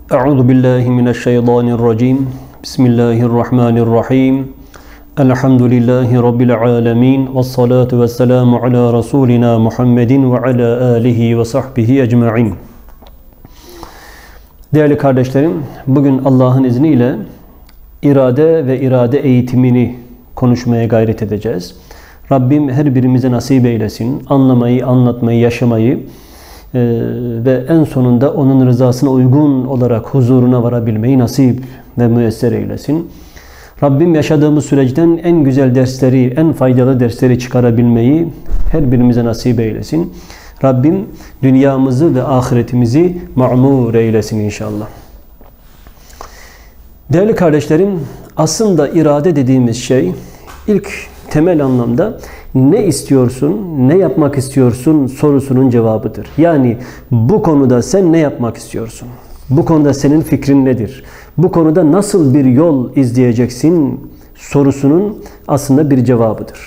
Euzu billahi mineşşeytanirracim. Bismillahirrahmanirrahim. Elhamdülillahi rabbil alamin. Ves salatu vesselamu ala rasulina Muhammedin ve ala alihi ve sahbihi ecmaîn. Değerli kardeşlerim, bugün Allah'ın izniyle irade ve irade eğitimini konuşmaya gayret edeceğiz. Rabbim her birimize nasip eylesin. Anlamayı, anlatmayı, yaşamayı ve en sonunda onun rızasına uygun olarak huzuruna varabilmeyi nasip ve müyesser eylesin. Rabbim yaşadığımız süreçten en güzel dersleri, en faydalı dersleri çıkarabilmeyi her birimize nasip eylesin. Rabbim dünyamızı ve ahiretimizi ma'mur eylesin inşallah. Değerli kardeşlerim, aslında irade dediğimiz şey ilk temel anlamda ne istiyorsun, ne yapmak istiyorsun sorusunun cevabıdır. Yani bu konuda sen ne yapmak istiyorsun? Bu konuda senin fikrin nedir? Bu konuda nasıl bir yol izleyeceksin sorusunun aslında bir cevabıdır.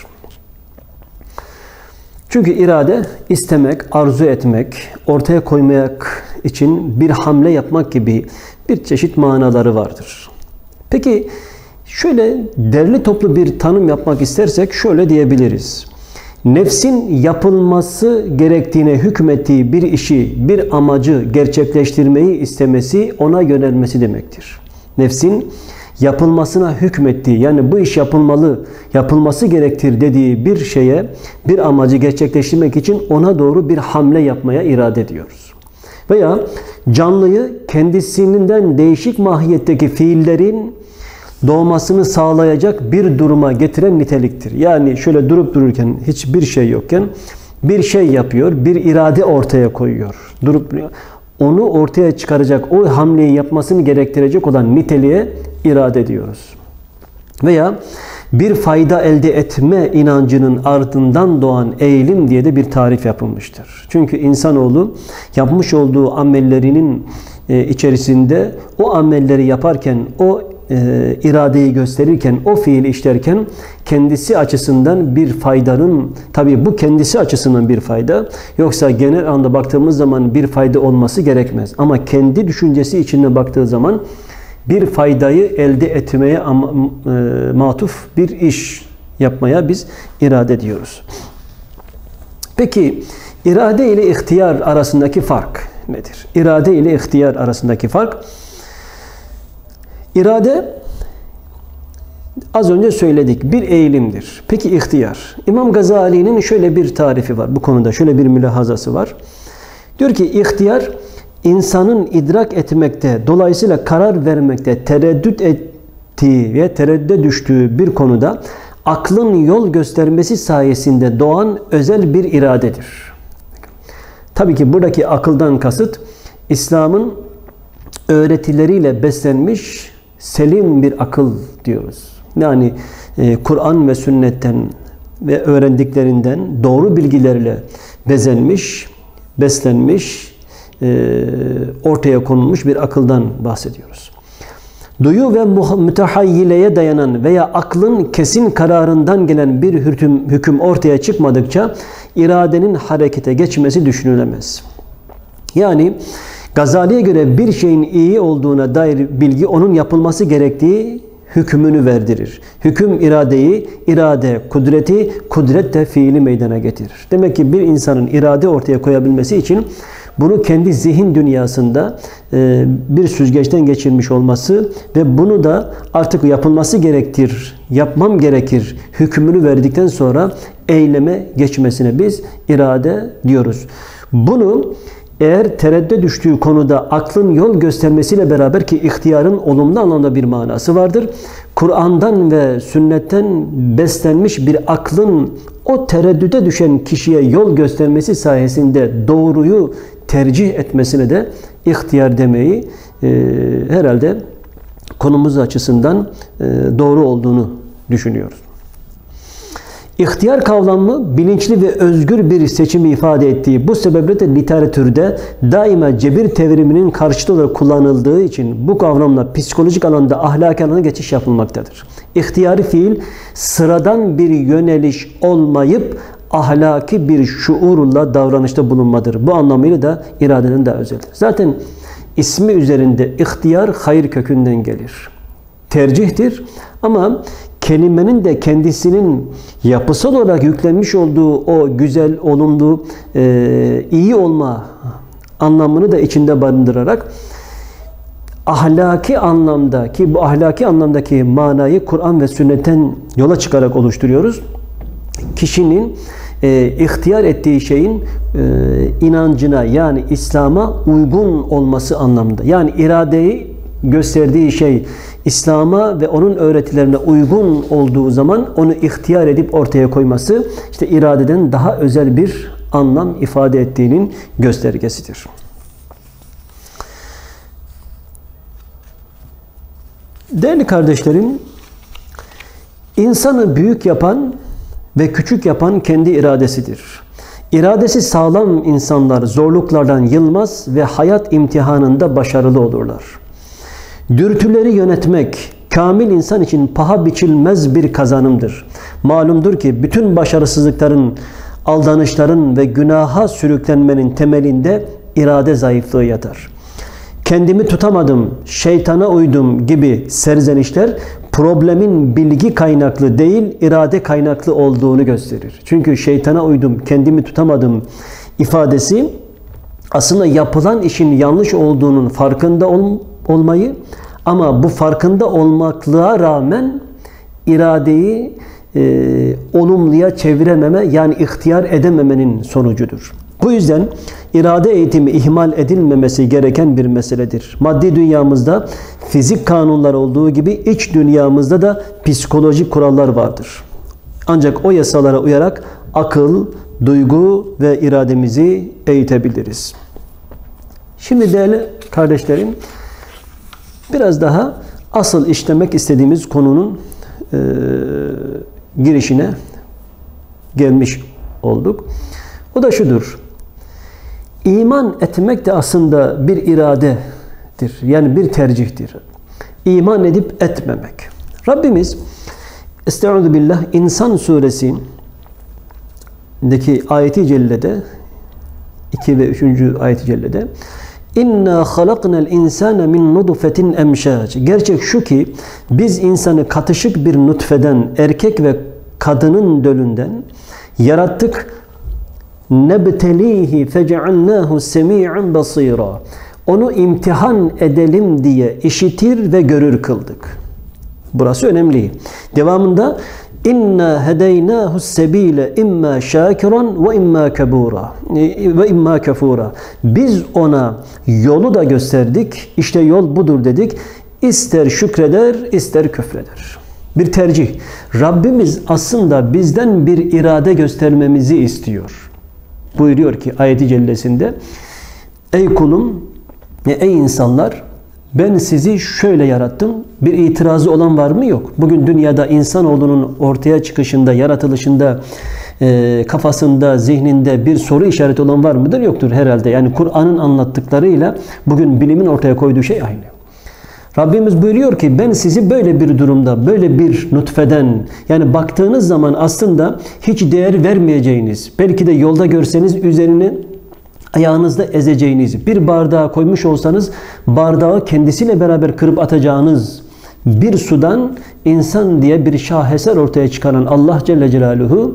Çünkü irade istemek, arzu etmek, ortaya koymak için bir hamle yapmak gibi bir çeşit manaları vardır. Peki şöyle derli toplu bir tanım yapmak istersek şöyle diyebiliriz. Nefsin yapılması gerektiğine hükmettiği bir işi, bir amacı gerçekleştirmeyi istemesi, ona yönelmesi demektir. Nefsin yapılmasına hükmettiği, yani bu iş yapılmalı, yapılması gerektir dediği bir şeye, bir amacı gerçekleştirmek için ona doğru bir hamle yapmaya irade ediyoruz. Veya canlıyı kendisinden değişik mahiyetteki fiillerin doğmasını sağlayacak bir duruma getiren niteliktir. Yani şöyle durup dururken, hiçbir şey yokken bir şey yapıyor, bir irade ortaya koyuyor. Durup onu ortaya çıkaracak, o hamleyi yapmasını gerektirecek olan niteliğe irade diyoruz. Veya bir fayda elde etme inancının ardından doğan eğilim diye de bir tarif yapılmıştır. Çünkü insanoğlu yapmış olduğu amellerinin içerisinde o amelleri yaparken, o iradeyi gösterirken, o fiili işlerken kendisi açısından bir faydanın, tabii bu kendisi açısından bir fayda, yoksa genel anda baktığımız zaman bir fayda olması gerekmez. Ama kendi düşüncesi içine baktığı zaman bir faydayı elde etmeye matuf bir iş yapmaya biz irade diyoruz. Peki irade ile ihtiyar arasındaki fark nedir? İrade ile ihtiyar arasındaki fark, İrade az önce söyledik bir eğilimdir. Peki ihtiyar? İmam Gazali'nin şöyle bir tarifi var bu konuda, şöyle bir mülahazası var. Diyor ki ihtiyar insanın idrak etmekte, dolayısıyla karar vermekte tereddüt ettiği ve tereddüde düştüğü bir konuda aklın yol göstermesi sayesinde doğan özel bir iradedir. Tabii ki buradaki akıldan kasıt İslam'ın öğretileriyle beslenmiş selim bir akıl diyoruz. Yani Kur'an ve sünnetten ve öğrendiklerinden doğru bilgilerle bezenmiş, beslenmiş, ortaya konulmuş bir akıldan bahsediyoruz. Duyu ve mütehayyileye dayanan veya aklın kesin kararından gelen bir hüküm ortaya çıkmadıkça iradenin harekete geçmesi düşünülemez. Yani Gazali'ye göre bir şeyin iyi olduğuna dair bilgi onun yapılması gerektiği hükmünü verdirir. Hüküm iradeyi, irade kudreti, kudret de fiili meydana getirir. Demek ki bir insanın irade ortaya koyabilmesi için bunu kendi zihin dünyasında bir süzgeçten geçirmiş olması ve bunu da artık yapılması gerektir, yapmam gerekir hükmünü verdikten sonra eyleme geçmesine biz irade diyoruz. Bunu eğer tereddüde düştüğü konuda aklın yol göstermesiyle beraber, ki ihtiyarın olumlu anlamda bir manası vardır, Kur'an'dan ve sünnetten beslenmiş bir aklın o tereddüde düşen kişiye yol göstermesi sayesinde doğruyu tercih etmesine de ihtiyar demeyi herhalde konumuz açısından doğru olduğunu düşünüyoruz. İhtiyar kavramı bilinçli ve özgür bir seçimi ifade ettiği, bu sebeple de literatürde daima cebir devriminin karşıtı olarak kullanıldığı için bu kavramla psikolojik alanda ahlaki alana geçiş yapılmaktadır. İhtiyari fiil sıradan bir yöneliş olmayıp ahlaki bir şuurla davranışta bulunmadır. Bu anlamıyla da iradenin de özeldir. Zaten ismi üzerinde ihtiyar hayır kökünden gelir. Tercihtir ama kelimenin de kendisinin yapısal olarak yüklenmiş olduğu o güzel, olumlu, iyi olma anlamını da içinde barındırarak ahlaki anlamda, ki bu ahlaki anlamdaki manayı Kur'an ve sünnetten yola çıkarak oluşturuyoruz. Kişinin ihtiyar ettiği şeyin inancına, yani İslam'a uygun olması anlamında. Yani iradeyi gösterdiği şey İslam'a ve onun öğretilerine uygun olduğu zaman onu ihtiyar edip ortaya koyması, işte iradeden daha özel bir anlam ifade ettiğinin göstergesidir. Değerli kardeşlerim, insanı büyük yapan ve küçük yapan kendi iradesidir. İradesi sağlam insanlar zorluklardan yılmaz ve hayat imtihanında başarılı olurlar. Dürtüleri yönetmek, kamil insan için paha biçilmez bir kazanımdır. Malumdur ki bütün başarısızlıkların, aldanışların ve günaha sürüklenmenin temelinde irade zayıflığı yatar. Kendimi tutamadım, şeytana uydum gibi serzenişler problemin bilgi kaynaklı değil, irade kaynaklı olduğunu gösterir. Çünkü şeytana uydum, kendimi tutamadım ifadesi aslında yapılan işin yanlış olduğunun farkında olmayı, ama bu farkında olmaklığa rağmen iradeyi olumluya çevirememe, yani ihtiyar edememenin sonucudur. Bu yüzden irade eğitimi ihmal edilmemesi gereken bir meseledir. Maddi dünyamızda fizik kanunlar olduğu gibi iç dünyamızda da psikolojik kurallar vardır. Ancak o yasalara uyarak akıl, duygu ve irademizi eğitebiliriz. Şimdi değerli kardeşlerim, biraz daha asıl işlemek istediğimiz konunun girişine gelmiş olduk. O da şudur: İman etmek de aslında bir iradedir. Yani bir tercihtir. İman edip etmemek. Rabbimiz Estaizu billah İnsan suresindeki ayeti cellede 2 ve 3. ayeti cellede İnna halaknal insane min nutfetin emşac. Gerçek şu ki biz insanı katışık bir nutfeden, erkek ve kadının dölünden yarattık. Nebtelihi fecealnahu semi'an basira. Onu imtihan edelim diye işitir ve görür kıldık. Burası önemli. Devamında İnna hedeynahu sebile imma şakiran ve imma kebura ve imma kafura. Biz ona yolu da gösterdik. İşte yol budur dedik. İster şükreder, ister küfreder. Bir tercih. Rabbimiz aslında bizden bir irade göstermemizi istiyor. Buyuruyor ki ayet-i cellesinde: Ey kulum, ey insanlar, ben sizi şöyle yarattım. Bir itirazı olan var mı? Yok. Bugün dünyada insanoğlunun ortaya çıkışında, yaratılışında, kafasında, zihninde bir soru işareti olan var mıdır? Yoktur herhalde. Yani Kur'an'ın anlattıklarıyla bugün bilimin ortaya koyduğu şey aynı. Rabbimiz buyuruyor ki ben sizi böyle bir durumda, böyle bir nutfeden, yani baktığınız zaman aslında hiç değer vermeyeceğiniz, belki de yolda görseniz üzerine ayağınızda ezeceğiniz, bir bardağa koymuş olsanız bardağı kendisiyle beraber kırıp atacağınız bir sudan insan diye bir şaheser ortaya çıkaran Allah Celle Celaluhu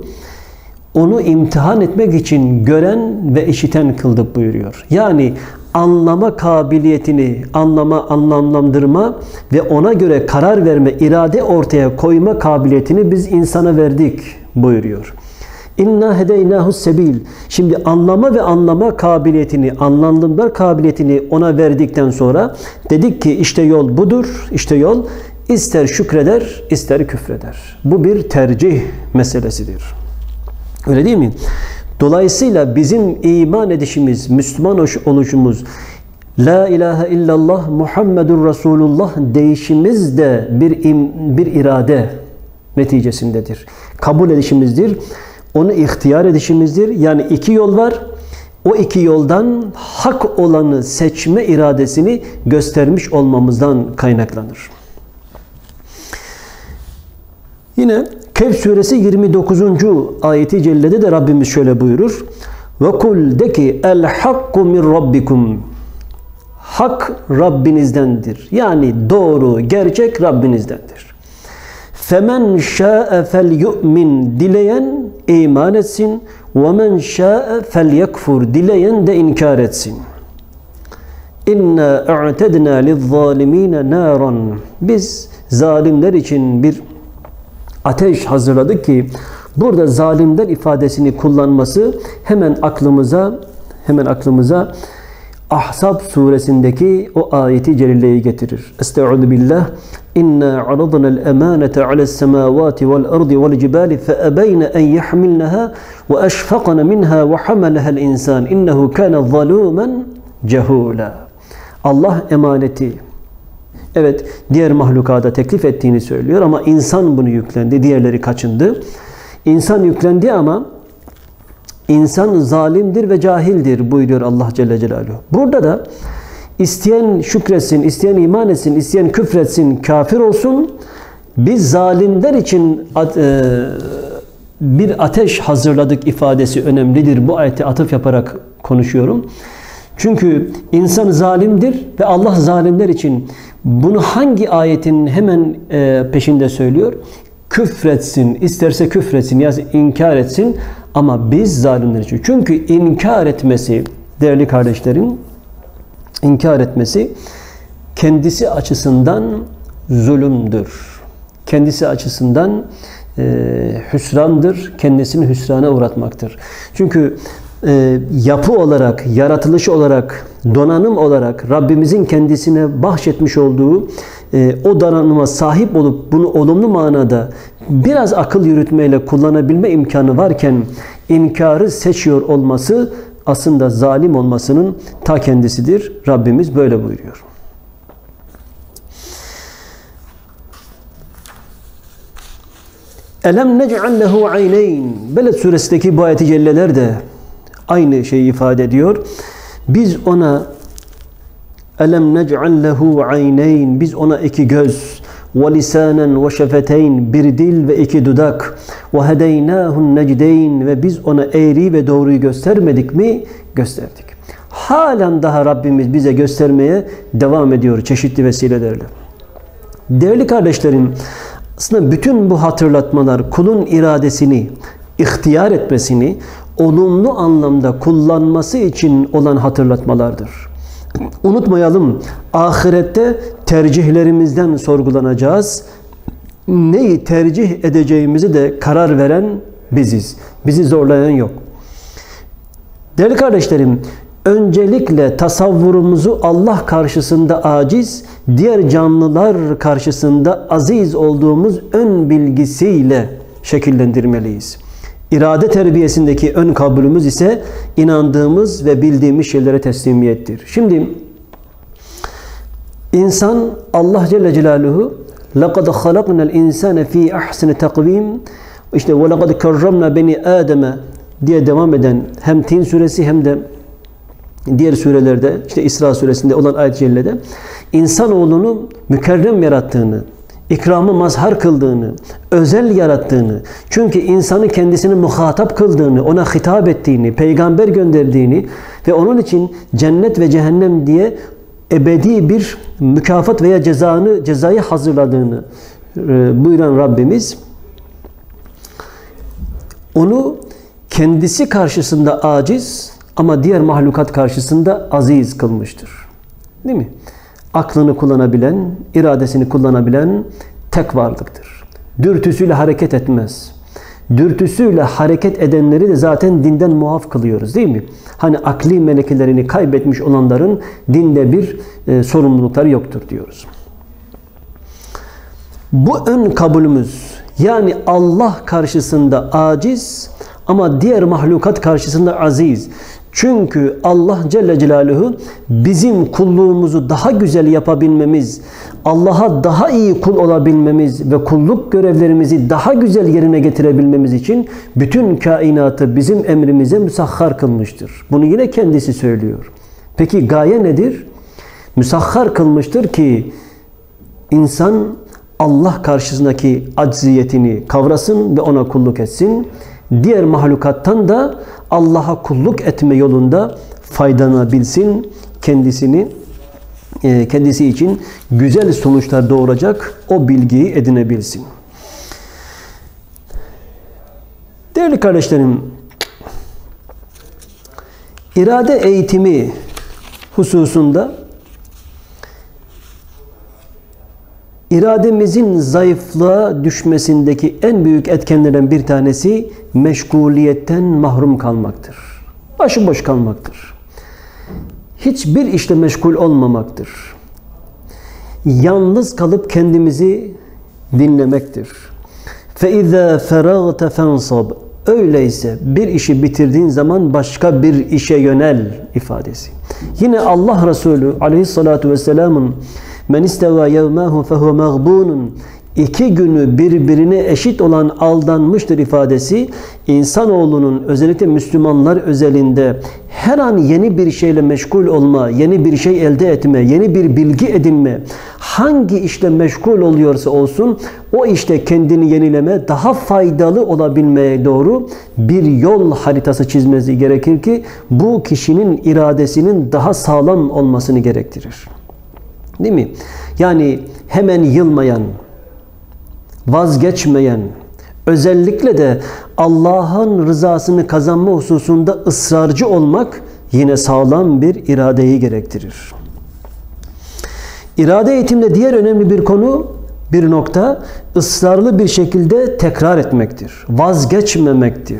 onu imtihan etmek için gören ve işiten kıldık buyuruyor. Yani anlama kabiliyetini, anlamlandırma ve ona göre karar verme, irade ortaya koyma kabiliyetini biz insana verdik buyuruyor. İnna hedeynahu sebil. Şimdi anlama kabiliyetini, anlamlandırma kabiliyetini ona verdikten sonra dedik ki işte yol budur, işte yol ister şükreder, ister küfreder. Bu bir tercih meselesidir. Öyle değil mi? Dolayısıyla bizim iman edişimiz, Müslüman oluşumuz, La ilahe illallah Muhammedur Resulullah değişimiz de bir irade neticesindedir. Kabul edişimizdir. Onu ihtiyar edişimizdir. Yani iki yol var. O iki yoldan hak olanı seçme iradesini göstermiş olmamızdan kaynaklanır. Yine Kehf suresi 29. ayeti cellede de Rabbimiz şöyle buyurur. Ve kul de ki el hakku min rabbikum. Hak Rabbinizdendir. Yani doğru, gerçek Rabbinizdendir. فَمَنْ شَاءَ فَلْيُؤْمِنْ Dileyen iman etsin. وَمَنْ شَاءَ فَلْيَكْفُرْ Dileyen de inkar etsin. اِنَّا اَعْتَدْنَا لِلظَّالِم۪ينَ نَارًا Biz zalimler için bir ateş hazırladık ki burada zalimler ifadesini kullanması hemen aklımıza Ahzab suresindeki o ayeti celileyi getirir. Estaizu billah. İnna aradna'l emanete ale's semavati vel ardi vel cibali fe ebeyne en yahmilnaha ve eşfaqna minha ve hamalaha's insan innehu kana zalumen cehula. Allah emaneti evet diğer mahlukata teklif ettiğini söylüyor ama insan bunu yüklendi. Diğerleri kaçındı. İnsan yüklendi ama İnsan zalimdir ve cahildir buyuruyor Allah Celle Celaluhu. Burada da isteyen şükretsin, isteyen iman etsin, isteyen küfretsin, kafir olsun. Biz zalimler için bir ateş hazırladık ifadesi önemlidir. Bu ayete atıf yaparak konuşuyorum. Çünkü insan zalimdir ve Allah zalimler için bunu hangi ayetin hemen peşinde söylüyor? Küfretsin, isterse küfretsin, yani inkar etsin ama biz zalimler için. Çünkü inkar etmesi, değerli kardeşlerim, inkar etmesi kendisi açısından zulümdür. Kendisi açısından hüsrandır, kendisini hüsrana uğratmaktır. Çünkü yapı olarak, yaratılış olarak, donanım olarak Rabbimizin kendisine bahşetmiş olduğu o donanıma sahip olup bunu olumlu manada biraz akıl yürütmeyle kullanabilme imkanı varken inkarı seçiyor olması aslında zalim olmasının ta kendisidir. Rabbimiz böyle buyuruyor. Elem nec'al lehu ayneyn. Beled suresindeki bu ayet-i celleler de aynı şeyi ifade ediyor. Biz ona elem nec'al lehu ayneyn. Biz ona iki göz ve lisanen ve şefeteyn, bir dil ve iki dudak ve hedeynâhun necdeyn ve biz ona eğri ve doğruyu göstermedik mi? Gösterdik. Halen daha Rabbimiz bize göstermeye devam ediyor çeşitli vesilelerle. Değerli kardeşlerim, aslında bütün bu hatırlatmalar kulun iradesini, ihtiyar etmesini olumlu anlamda kullanması için olan hatırlatmalardır. Unutmayalım, ahirette tercihlerimizden sorgulanacağız. Neyi tercih edeceğimizi de karar veren biziz. Bizi zorlayan yok. Değerli kardeşlerim, öncelikle tasavvurumuzu Allah karşısında aciz, diğer canlılar karşısında aziz olduğumuz ön bilgisiyle şekillendirmeliyiz. İrade terbiyesindeki ön kabulümüz ise inandığımız ve bildiğimiz şeylere teslimiyettir. Şimdi insan Allah Celle Celaluhu لَقَدْ خَلَقْنَا الْاِنْسَانَ ف۪ي اَحْسَنِ تَقْو۪يمٍ İşte وَلَقَدْ كَرَّمْنَا بَنِي آدَمَ diye devam eden hem Tin suresi hem de diğer surelerde işte İsra suresinde olan ayet-i cellede insanoğlunu mükerrem yarattığını, ikramı mazhar kıldığını, özel yarattığını, çünkü insanı kendisini muhatap kıldığını, ona hitap ettiğini, peygamber gönderdiğini ve onun için cennet ve cehennem diye ebedi bir mükafat veya cezayı hazırladığını buyuran Rabbimiz onu kendisi karşısında aciz ama diğer mahlukat karşısında aziz kılmıştır. Değil mi? Aklını kullanabilen, iradesini kullanabilen tek varlıktır. Dürtüsüyle hareket etmez. Dürtüsüyle hareket edenleri de zaten dinden muaf kılıyoruz değil mi? Hani akli melekelerini kaybetmiş olanların dinde bir sorumlulukları yoktur diyoruz. Bu ön kabulümüz, yani Allah karşısında aciz ama diğer mahlukat karşısında aziz. Çünkü Allah Celle Celaluhu bizim kulluğumuzu daha güzel yapabilmemiz, Allah'a daha iyi kul olabilmemiz ve kulluk görevlerimizi daha güzel yerine getirebilmemiz için bütün kainatı bizim emrimize müsahhar kılmıştır. Bunu yine kendisi söylüyor. Peki gaye nedir? Müsahhar kılmıştır ki insan Allah karşısındaki acziyetini kavrasın ve ona kulluk etsin. Diğer mahlukattan da Allah'a kulluk etme yolunda faydalanabilsin, kendisini kendisi için güzel sonuçlar doğuracak o bilgiyi edinebilsin. Değerli kardeşlerim, irade eğitimi hususunda irademizin zayıflığa düşmesindeki en büyük etkenlerden bir tanesi meşguliyetten mahrum kalmaktır. Başıboş kalmaktır. Hiçbir işle meşgul olmamaktır. Yalnız kalıp kendimizi dinlemektir. فَاِذَا فَرَغْتَ فَانْصَبْ Öyleyse bir işi bitirdiğin zaman başka bir işe yönel ifadesi. Yine Allah Resulü aleyhissalatu vesselamın men isteva yevmahu fehuve mağbunun 2 günü birbirine eşit olan aldanmıştır ifadesi insanoğlunun özellikle Müslümanlar özelinde her an yeni bir şeyle meşgul olma, yeni bir şey elde etme, yeni bir bilgi edinme, hangi işle meşgul oluyorsa olsun o işte kendini yenileme, daha faydalı olabilmeye doğru bir yol haritası çizmesi gerekir ki bu kişinin iradesinin daha sağlam olmasını gerektirir. Değil mi? Yani hemen yılmayan, vazgeçmeyen, özellikle de Allah'ın rızasını kazanma hususunda ısrarcı olmak yine sağlam bir iradeyi gerektirir. İrade eğitimde diğer önemli bir konu, bir nokta, ısrarlı bir şekilde tekrar etmektir. Vazgeçmemektir.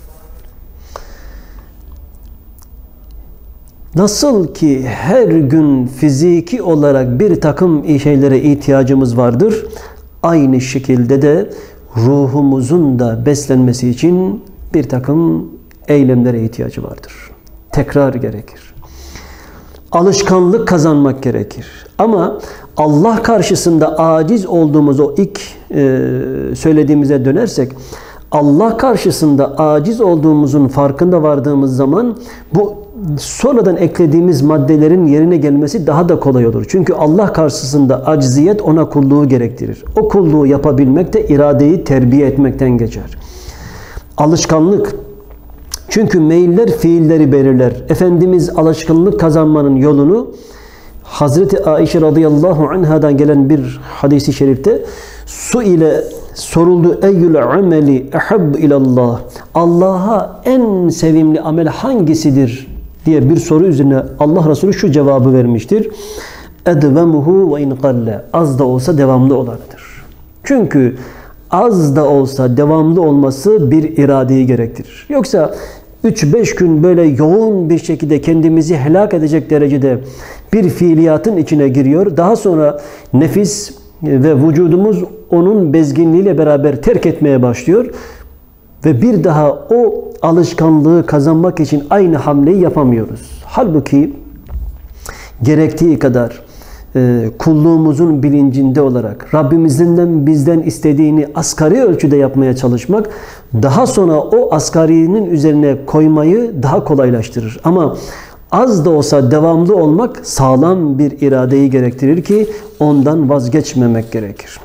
Nasıl ki her gün fiziki olarak bir takım şeylere ihtiyacımız vardır, aynı şekilde de ruhumuzun da beslenmesi için bir takım eylemlere ihtiyacı vardır. Tekrar gerekir. Alışkanlık kazanmak gerekir. Ama Allah karşısında aciz olduğumuz o ilk söylediğimize dönersek, Allah karşısında aciz olduğumuzun farkında vardığımız zaman bu sonradan eklediğimiz maddelerin yerine gelmesi daha da kolay olur. Çünkü Allah karşısında acziyet ona kulluğu gerektirir. O kulluğu yapabilmek de iradeyi terbiye etmekten geçer. Alışkanlık. Çünkü meyiller fiilleri belirler. Efendimiz alışkanlık kazanmanın yolunu Hazreti Ayşe radıyallahu anhadan gelen bir hadisi şerifte su ile soruldu eyyül ameli ehab ilallah. Allah'a en sevimli amel hangisidir diye bir soru üzerine Allah Resulü şu cevabı vermiştir. Edvemuhu ve in qalle. Az da olsa devamlı olanıdır. Çünkü az da olsa devamlı olması bir iradeyi gerektirir. Yoksa 3-5 gün böyle yoğun bir şekilde kendimizi helak edecek derecede bir fiiliyatın içine giriyor. Daha sonra nefis ve vücudumuz onun bezginliğiyle beraber terk etmeye başlıyor. Ve bir daha o alışkanlığı kazanmak için aynı hamleyi yapamıyoruz. Halbuki gerektiği kadar kulluğumuzun bilincinde olarak Rabbimizden bizden istediğini asgari ölçüde yapmaya çalışmak daha sonra o asgarinin üzerine koymayı daha kolaylaştırır. Ama az da olsa devamlı olmak sağlam bir iradeyi gerektirir ki ondan vazgeçmemek gerekir.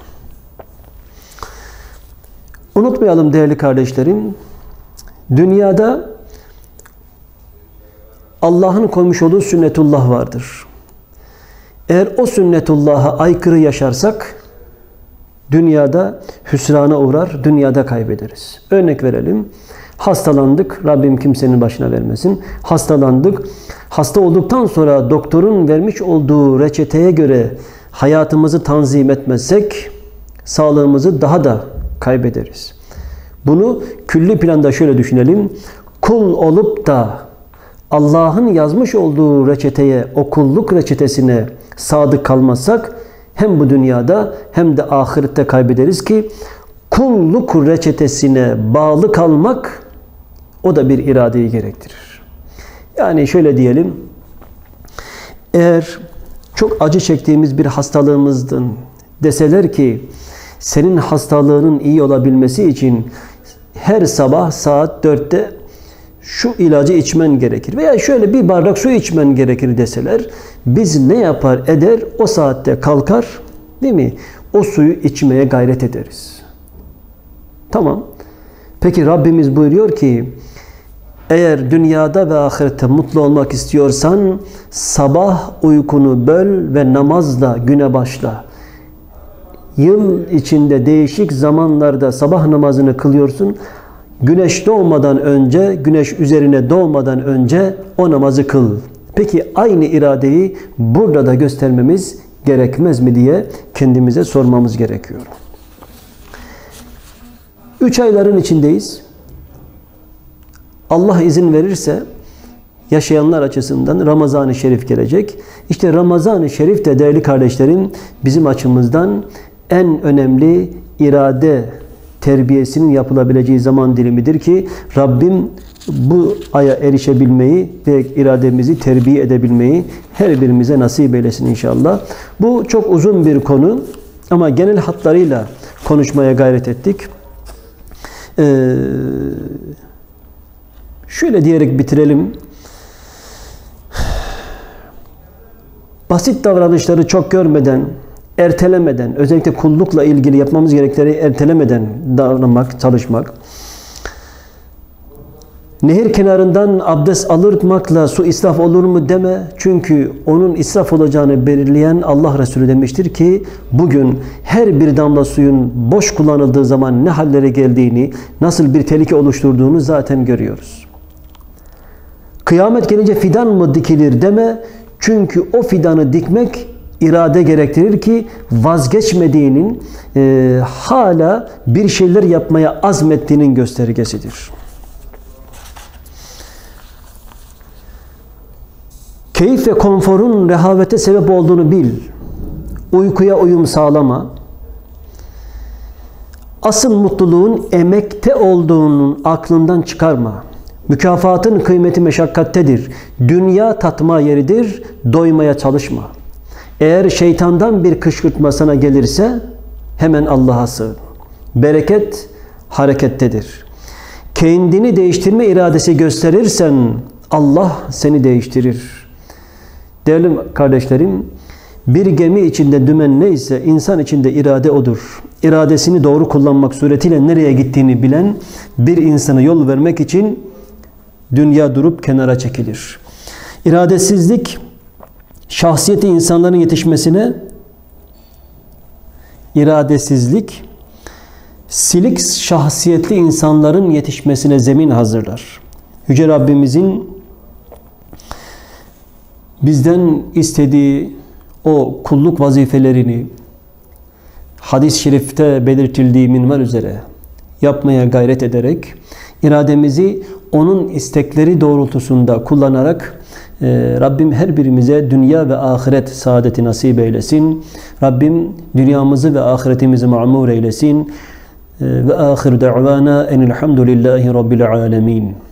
Unutmayalım değerli kardeşlerim, dünyada Allah'ın koymuş olduğu sünnetullah vardır. Eğer o sünnetullah'a aykırı yaşarsak dünyada hüsrana uğrar, dünyada kaybederiz. Örnek verelim. Hastalandık, Rabbim kimsenin başına vermesin. Hastalandık. Hasta olduktan sonra doktorun vermiş olduğu reçeteye göre hayatımızı tanzim etmezsek sağlığımızı daha da kaybederiz. Bunu külli planda şöyle düşünelim. Kul olup da Allah'ın yazmış olduğu reçeteye, o kulluk reçetesine sadık kalmazsak hem bu dünyada hem de ahirette kaybederiz ki kulluk reçetesine bağlı kalmak o da bir iradeyi gerektirir. Yani şöyle diyelim, eğer çok acı çektiğimiz bir hastalığımızdan deseler ki senin hastalığının iyi olabilmesi için her sabah saat 4'te şu ilacı içmen gerekir veya şöyle bir bardak su içmen gerekir deseler biz ne yapar eder? O saatte kalkar, değil mi? O suyu içmeye gayret ederiz. Tamam. Peki Rabbimiz buyuruyor ki Eğer dünyada ve ahirette mutlu olmak istiyorsan sabah uykunu böl ve namazla güne başla. Yıl içinde değişik zamanlarda sabah namazını kılıyorsun. Güneş doğmadan önce, güneş üzerine doğmadan önce o namazı kıl. Peki aynı iradeyi burada da göstermemiz gerekmez mi diye kendimize sormamız gerekiyor. 3 ayların içindeyiz. Allah izin verirse yaşayanlar açısından Ramazan-ı Şerif gelecek. İşte Ramazan-ı Şerif de değerli kardeşlerim bizim açımızdan en önemli irade terbiyesinin yapılabileceği zaman dilimidir ki Rabbim bu aya erişebilmeyi ve irademizi terbiye edebilmeyi her birimize nasip eylesin inşallah. Bu çok uzun bir konu ama genel hatlarıyla konuşmaya gayret ettik. Şöyle diyerek bitirelim. Basit davranışları çok görmeden, ertelemeden, özellikle kullukla ilgili yapmamız gerekleri ertelemeden davranmak, çalışmak. Nehir kenarından abdest alırmakla su israf olur mu deme. Çünkü onun israf olacağını belirleyen Allah Resulü demiştir ki bugün her bir damla suyun boş kullanıldığı zaman ne hallere geldiğini, nasıl bir tehlike oluşturduğunu zaten görüyoruz. Kıyamet gelince fidan mı dikilir deme. Çünkü o fidanı dikmek irade gerektirir ki vazgeçmediğinin, hala bir şeyler yapmaya azmettiğinin göstergesidir. Keyif ve konforun rehavete sebep olduğunu bil. Uykuya uyum sağlama. Asıl mutluluğun emekte olduğunun aklından çıkarma. Mükafatın kıymeti meşakkattedir. Dünya tatma yeridir. Doymaya çalışma. Eğer şeytandan bir kışkırtma sana gelirse hemen Allah'a sığın. Bereket harekettedir. Kendini değiştirme iradesi gösterirsen Allah seni değiştirir. Değerli kardeşlerim, bir gemi içinde dümen neyse insan içinde irade odur. İradesini doğru kullanmak suretiyle nereye gittiğini bilen bir insana yol vermek için dünya durup kenara çekilir. İradesizlik şahsiyeti insanların yetişmesine, iradesizlik silik şahsiyetli insanların yetişmesine zemin hazırlar. Yüce Rabbimizin bizden istediği o kulluk vazifelerini hadis-i şerifte belirtildiği minval üzere yapmaya gayret ederek irademizi onun istekleri doğrultusunda kullanarak Rabbim her birimize dünya ve ahiret saadeti nasip eylesin. Rabbim dünyamızı ve ahiretimizi ma'mur eylesin. Ve ahir da'vana enilhamdülillahi rabbil alemin.